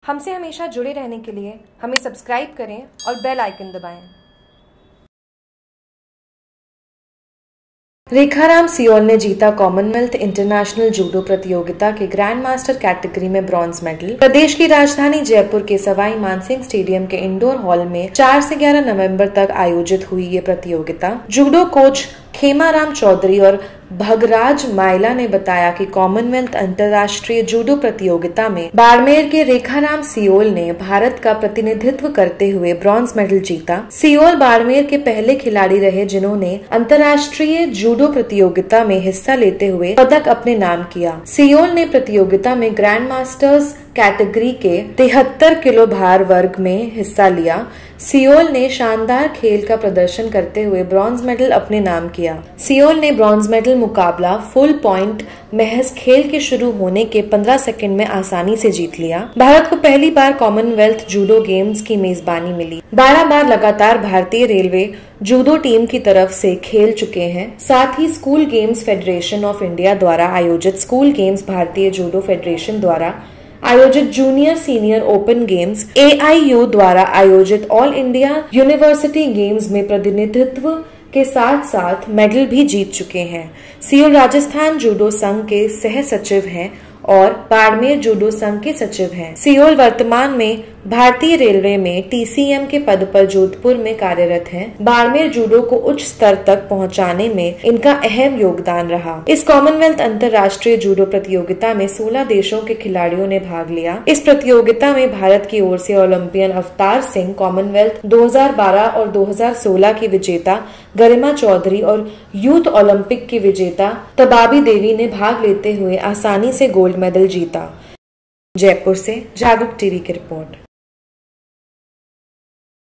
हमसे हमेशा जुड़े रहने के लिए हमें सब्सक्राइब करें और बेल आइकन दबाएं। रेखाराम सियोल ने जीता कॉमनवेल्थ इंटरनेशनल जूडो प्रतियोगिता के ग्रैंड मास्टर कैटेगरी में ब्रॉन्ज मेडल। प्रदेश की राजधानी जयपुर के सवाई मानसिंह स्टेडियम के इंडोर हॉल में 4 से 11 नवंबर तक आयोजित हुई ये प्रतियोगिता। जूडो कोच खेमाराम चौधरी और भगराज माइला ने बताया कि कॉमनवेल्थ अंतर्राष्ट्रीय जूडो प्रतियोगिता में बाड़मेर के रेखाराम सियोल ने भारत का प्रतिनिधित्व करते हुए ब्रॉन्ज मेडल जीता। सियोल बाड़मेर के पहले खिलाड़ी रहे जिन्होंने अंतर्राष्ट्रीय जूडो प्रतियोगिता में हिस्सा लेते हुए पदक अपने नाम किया। सियोल ने प्रतियोगिता में ग्रैंड मास्टर्स कैटेगरी के 73 किलो भार वर्ग में हिस्सा लिया। सियोल ने शानदार खेल का प्रदर्शन करते हुए ब्रॉन्ज मेडल अपने नाम किया। सियोल ने ब्रॉन्ज मेडल मुकाबला फुल पॉइंट महज खेल के शुरू होने के 15 सेकंड में आसानी से जीत लिया। भारत को पहली बार कॉमनवेल्थ जूडो गेम्स की मेजबानी मिली। 12 बार लगातार भारतीय रेलवे जूडो टीम की तरफ से खेल चुके हैं। साथ ही school games federation of India द्वारा आयोजित स्कूल गेम्स, भारतीय जूडो फेडरेशन द्वारा आयोजित junior senior open games, AIU द्वारा आयोजित ऑल इंडिया यूनिवर्सिटी गेम्स में प्रतिनिधित्व के साथ साथ मेडल भी जीत चुके हैं। सियोल राजस्थान जूडो संघ के सह सचिव हैं और बाड़मेर जूडो संघ के सचिव हैं। सियोल वर्तमान में भारतीय रेलवे में TCM के पद पर जोधपुर में कार्यरत हैं। बाड़मेर जूडो को उच्च स्तर तक पहुंचाने में इनका अहम योगदान रहा। इस कॉमनवेल्थ अंतर्राष्ट्रीय जूडो प्रतियोगिता में 16 देशों के खिलाड़ियों ने भाग लिया। इस प्रतियोगिता में भारत की ओर से ओलंपियन अवतार सिंह, कॉमनवेल्थ 2012 और 2016 की विजेता गरिमा चौधरी और यूथ ओलंपिक की विजेता तबाबी देवी ने भाग लेते हुए आसानी से गोल्ड मेडल जीता। जयपुर से जागरूक टीवी की रिपोर्ट।